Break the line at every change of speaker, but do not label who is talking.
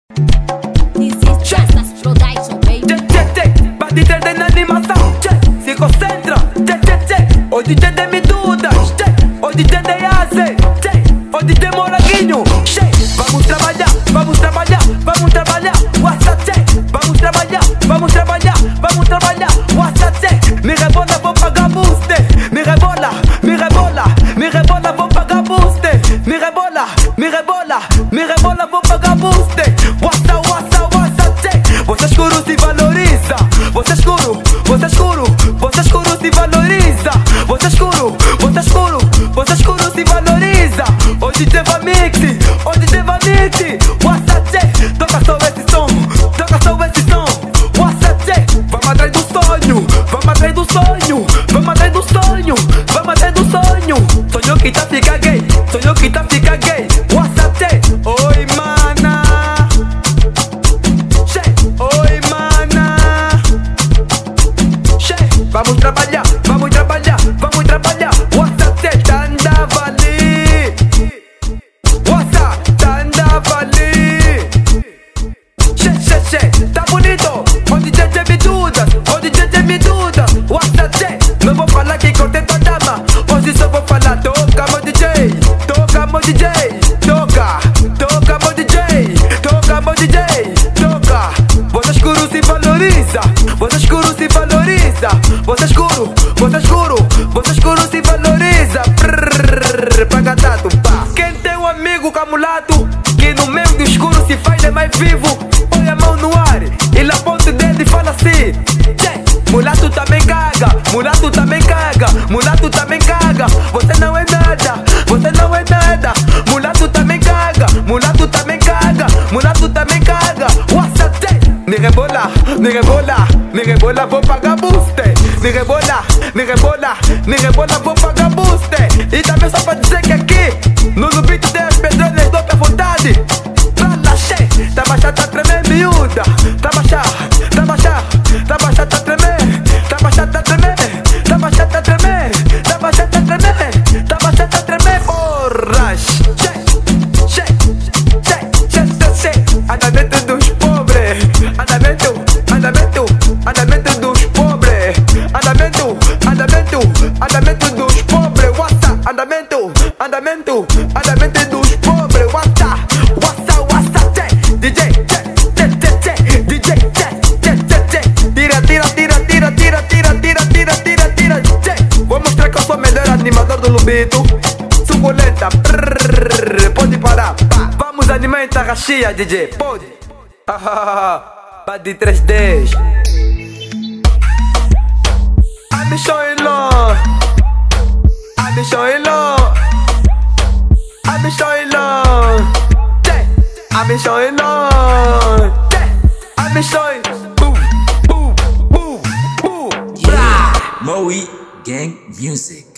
DJ na animação, se concentra, o DJ de Midudas, o DJ de Yaze, o DJ Moranguinho. Vamos trabalhar, vamos trabalhar, vamos trabalhar, vamos trabalhar, vamos trabalhar, vamos trabalhar, me rebola, vou pagar booster, me rebola, me rebola, me rebola, vou pagar booster, me rebola, me rebola, me rebola, vou pagar booster, você escuro se valoriza, você escuro, você escuro, você escuro se valoriza, você escuro, você escuro, você escuro se valoriza. O DJ vai mix, o DJ vai mix, toca só esse som, toca só esse som, vamos atrás do sonho, vamos atrás do sonho, vamos atrás do sonho, vamos atrás do sonho. Sonho que tá fica gay, sonho que tá fica gay, oi mana. Vamos trabalhar, vamos trabalhar, vamos trabalhar. WhatsApp andava ali, WhatsApp andava ali. Tá bonito, o DJ de Midudas, o DJ de Midudas. WhatsApp, não vou falar que cortei tua dama, hoje só vou falar toca meu DJ, toca meu DJ, toca, toca meu DJ, toca meu DJ, toca. Você escuro se valoriza, você escuro se valoriza, você escuro, você escuro, você escuro se valoriza. Paga dado, pá. Quem tem um amigo camulato que no meio do escuro se faz de mais vivo, põe a mão no ar, ele aponta o dedo e fala assim: mulato também caga, mulato também caga, mulato também caga. Você não é nada, você não é nada. Mulato também caga, mulato também caga, mulato também caga. Me rebola, me rebola, me rebola, vou pagar booster. Me rebola, me rebola, me rebola, vou pagar booster. E também só pra dizer que aqui no beat tem pedreiras dou pra vontade. Relaxei, tá baixar, tá tremer, miúda. Tá baixar, tá baixar, tá baixar, tá tremer. Tá baixar, tá tremer, tá baixar, tá tremer. Tá baixar, tá tremer, tá baixar, tá tremer. Porras, andamento dos pobres, andamento, andamento, andamento dos pobres, andamento, andamento, andamento dos pobres, andamento, andamento, andamento dos pobres, DJ, DJ, tira, tira, tira, tira, tira, tira, tira, tira, tira, tira, vou mostrar que eu sou o melhor animador do Lubito, suculenta, pode parar, vamos animar em Tarraxia, DJ, pode. Bad 3D. I be showing love, I be showing love, I be showing love, I be showing love, I be showing. Boom, boom, boom, boom.
Yeah, Moe Gang Music.